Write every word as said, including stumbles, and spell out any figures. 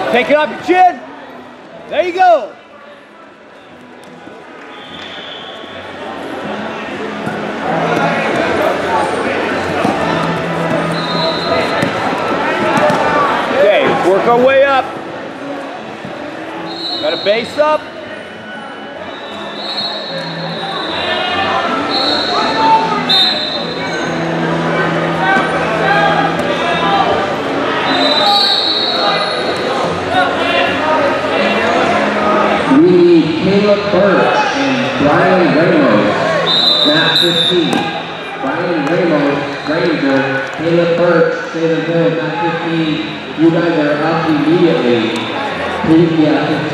Take it off your chin. There you go. Okay, let's work our way up. Got a base up. We need Caleb Birch and Brian Ramos, mat fifteen. Brian Ramos, Ranger, Caleb Birch, Salem Hill, mat fifteen. You guys are up immediately. Please, yeah,